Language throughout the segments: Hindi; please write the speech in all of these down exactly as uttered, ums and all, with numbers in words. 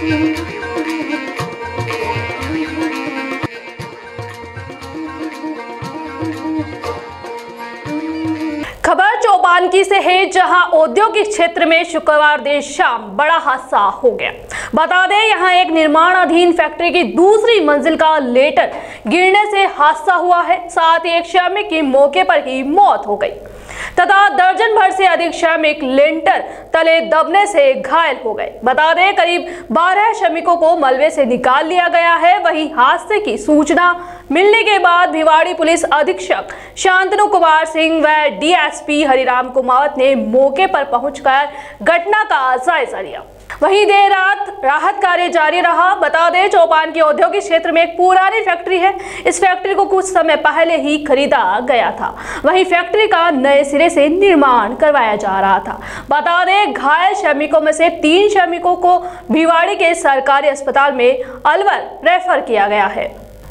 खबर चौपानकी से है, जहां औद्योगिक क्षेत्र में शुक्रवार देर शाम बड़ा हादसा हो गया। बता दें, यहां एक निर्माणाधीन फैक्ट्री की दूसरी मंजिल का लेटर गिरने से हादसा हुआ है। साथ ही एक श्रमिक की मौके पर ही मौत हो गई तथा दर्जन भर से अधिक श्रमिक लेंटर तले दबने से घायल हो गए। बता दें, करीब बारह श्रमिकों को मलबे से निकाल लिया गया है। वहीं हादसे की सूचना मिलने के बाद भिवाड़ी पुलिस अधीक्षक शांतनु कुमार सिंह व डीएसपी हरिराम कुमावत ने मौके पर पहुंचकर घटना का जायजा लिया। वहीं देर रात राहत कार्य जारी रहा। बता दें, चौपानकी औद्योगिक क्षेत्र में एक पुरानी फैक्ट्री है। इस फैक्ट्री को कुछ समय पहले ही खरीदा गया था। वहीं फैक्ट्री का नए सिरे से निर्माण करवाया जा रहा था। बता दें, घायल श्रमिकों में से तीन श्रमिकों को भिवाड़ी के सरकारी अस्पताल में अलवर रेफर किया गया है।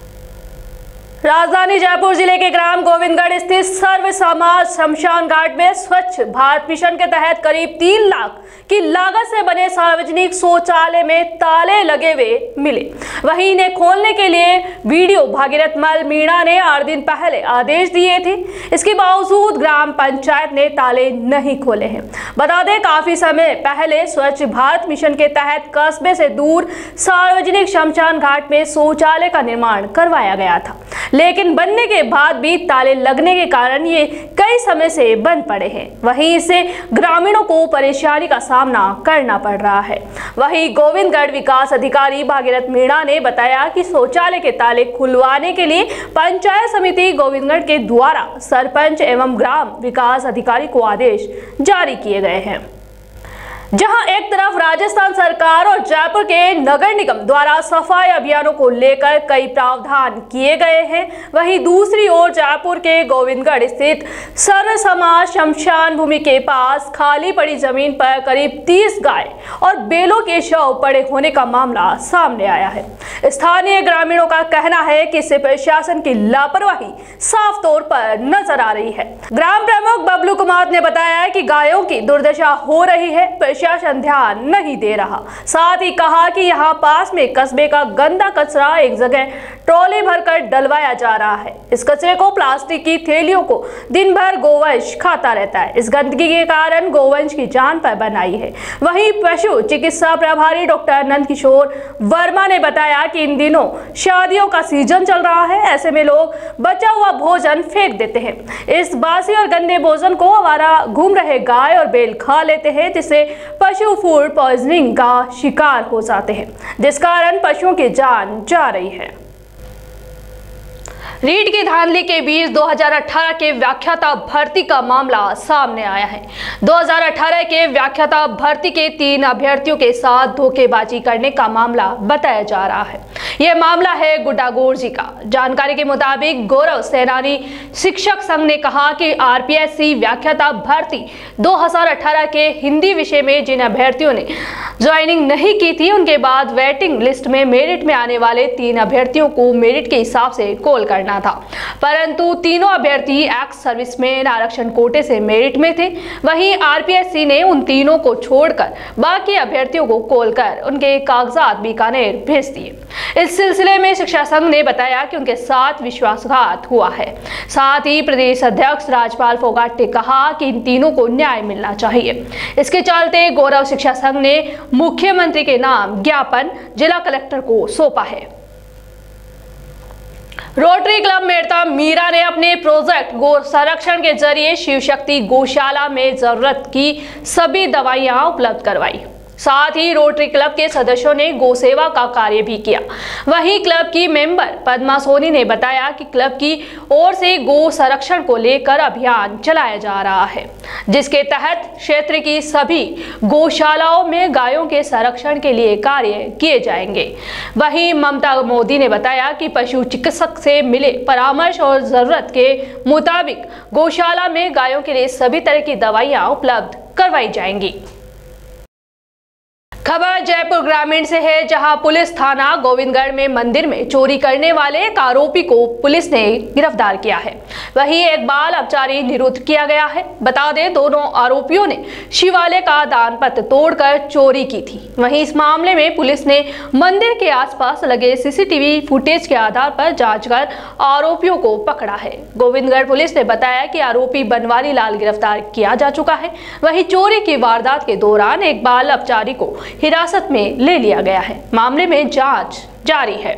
राजधानी जयपुर जिले के ग्राम गोविंदगढ़ स्थित सर्व समाज शमशान घाट में स्वच्छ भारत मिशन के तहत करीब तीन लाख की लागत से बने सार्वजनिक शौचालय में ताले लगे हुए मिले। वहीं इन्हें खोलने के लिए वीडियो भागीरथ मल मीणा ने आठ दिन पहले आदेश दिए थे। इसके बावजूद ग्राम पंचायत ने ताले नहीं खोले हैं। बता दें, काफी समय पहले स्वच्छ भारत मिशन के तहत कस्बे से दूर सार्वजनिक शमशान घाट में शौचालय का निर्माण करवाया गया था, लेकिन बनने के बाद भी ताले लगने के कारण ये कई समय से बंद पड़े हैं। वहीं इससे ग्रामीणों को परेशानी का सामना करना पड़ रहा है। वहीं गोविंदगढ़ विकास अधिकारी भागीरथ मीणा ने बताया कि शौचालय के ताले खुलवाने के लिए पंचायत समिति गोविंदगढ़ के द्वारा सरपंच एवं ग्राम विकास अधिकारी को आदेश जारी किए गए हैं। जहां एक तरफ राजस्थान सरकार और जयपुर के नगर निगम द्वारा सफाई अभियानों को लेकर कई प्रावधान किए गए हैं, वहीं दूसरी ओर जयपुर के गोविंदगढ़ स्थित सर्व समाज शमशान भूमि के पास खाली पड़ी जमीन पर करीब तीस गाय और बैलों के शव पड़े होने का मामला सामने आया है। स्थानीय ग्रामीणों का कहना है कि इससे प्रशासन की लापरवाही साफ तौर पर नजर आ रही है। ग्राम प्रमुख बबलू कुमार ने बताया कि गायों की दुर्दशा हो रही है, प्रशासन ध्यान नहीं दे रहा। साथ ही कहा कि यहाँ पास में कस्बे का गंदा कचरा एक जगह ट्रॉली भरकर डलवाया जा रहा है। इस कचरे को प्लास्टिक की थैलियों को दिन भर गोवंश खाता रहता है। इस गंदगी के कारण गोवंश की जान पर बनाई है। वहीं पशु चिकित्सा प्रभारी डॉक्टर नंद किशोर वर्मा ने बताया कि इन दिनों शादियों का सीजन चल रहा है, ऐसे में लोग बचा हुआ भोजन फेंक देते हैं। इस बासी और गंदे भोजन को आवारा घूम रहे गाय और बैल खा लेते हैं, जिससे पशु फूड पॉइजनिंग का शिकार हो जाते हैं, जिस कारण पशुओं की जान जा रही है। रीट की धांधली के बीच दो हज़ार अठारह के व्याख्याता भर्ती का मामला सामने आया है। दो हज़ार अठारह के व्याख्याता भर्ती के तीन अभ्यर्थियों के साथ धोखेबाजी करने का मामला बताया जा रहा है। यह मामला है गुड्डागोड़ जी का। जानकारी के मुताबिक गौरव सेनानी शिक्षक संघ ने कहा कि आरपीएससी व्याख्याता भर्ती दो हज़ार अठारह के हिंदी विषय में जिन अभ्यर्थियों ने ज्वाइनिंग नहीं की थी, उनके बाद वेटिंग लिस्ट में मेरिट में आने वाले तीन अभ्यर्थियों को मेरिट के हिसाब से कॉल करना था, परंतु तीनों अभ्यर्थी एक्स सर्विसमैन आरक्षण कोटे से मेरिट में थे। वहीं आरपीएससी ने उन तीनों को छोड़कर बाकी अभ्यर्थियों को कॉल कर उनके कागजात बीकानेर भेज दिए। इस सिलसिले में शिक्षा संघ ने बताया कि उनके साथ विश्वासघात हुआ है। साथ ही प्रदेश अध्यक्ष राजपाल फोगाट ने कहा कि इन तीनों को न्याय मिलना चाहिए। इसके चलते गौरव शिक्षा संघ ने मुख्यमंत्री के नाम ज्ञापन जिला कलेक्टर को सौंपा है। रोटरी क्लब मेड़ता मीरा ने अपने प्रोजेक्ट गौ संरक्षण के जरिए शिव शक्ति गौशाला में जरूरत की सभी दवाइयां उपलब्ध करवाई। साथ ही रोटरी क्लब के सदस्यों ने गौ सेवा का कार्य भी किया। वहीं क्लब की मेंबर पद्मा सोनी ने बताया कि क्लब की ओर से गौ संरक्षण को लेकर अभियान चलाया जा रहा है, जिसके तहत क्षेत्र की सभी गौशालाओं में गायों के संरक्षण के लिए कार्य किए जाएंगे। वहीं ममता मोदी ने बताया कि पशु चिकित्सक से मिले परामर्श और जरूरत के मुताबिक गौशाला में गायों के लिए सभी तरह की दवाइयां उपलब्ध करवाई जाएंगी। खबर जयपुर ग्रामीण से है, जहां पुलिस थाना गोविंदगढ़ में मंदिर में चोरी करने वाले एक आरोपी को पुलिस ने गिरफ्तार किया है। वहीं एक बाल अपचारी निरुद्ध किया गया है। बता दें, दोनों आरोपियों ने शिवालय का दानपत्र तोड़कर चोरी की थी। वहीं इस मामले में पुलिस ने मंदिर के आसपास लगे सीसीटीवी फुटेज के आधार पर जांच कर आरोपियों को पकड़ा है। गोविंदगढ़ पुलिस ने बताया कि आरोपी बनवारी लाल गिरफ्तार किया जा चुका है। वहीं चोरी की वारदात के दौरान एक बाल अपचारी को हिरासत में ले लिया गया है। मामले में जांच जारी है।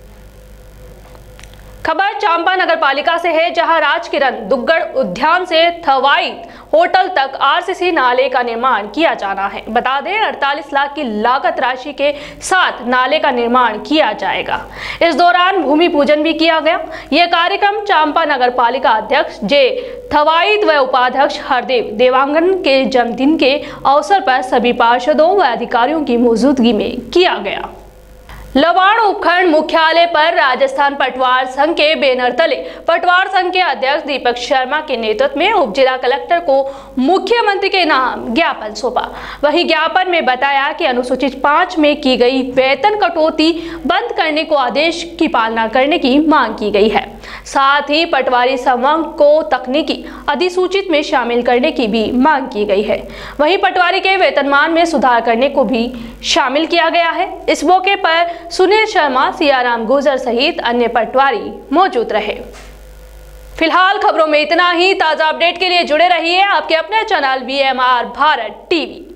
खबर चांपा नगर पालिका से है, जहां राजकिरण दुग्गड़ उद्यान से थवाईत होटल तक आरसीसी नाले का निर्माण किया जाना है। बता दें, अड़तालीस लाख की लागत राशि के साथ नाले का निर्माण किया जाएगा। इस दौरान भूमि पूजन भी किया गया। यह कार्यक्रम चांपा नगर पालिका अध्यक्ष जे थवाईत व उपाध्यक्ष हरदेव देवांगन के जन्मदिन के अवसर पर सभी पार्षदों व अधिकारियों की मौजूदगी में किया गया। लवाड़ उपखंड मुख्यालय पर राजस्थान पटवार संघ के बैनर तले पटवार संघ के अध्यक्ष दीपक शर्मा के नेतृत्व में उप जिला कलेक्टर को मुख्यमंत्री के नाम ज्ञापन सौंपा। वहीं ज्ञापन में बताया कि अनुसूचित पांच में की गई वेतन कटौती बंद करने को आदेश की पालना करने की मांग की गई है। साथ ही पटवारी संवर्ग को तकनीकी अधिसूचित में शामिल करने की भी मांग की गई है। वहीं पटवारी के वेतनमान में सुधार करने को भी शामिल किया गया है। इस मौके पर सुनील शर्मा, सियाराम गुर्जर सहित अन्य पटवारी मौजूद रहे। फिलहाल खबरों में इतना ही। ताजा अपडेट के लिए जुड़े रहिए आपके अपने channel V M R Bharat TV.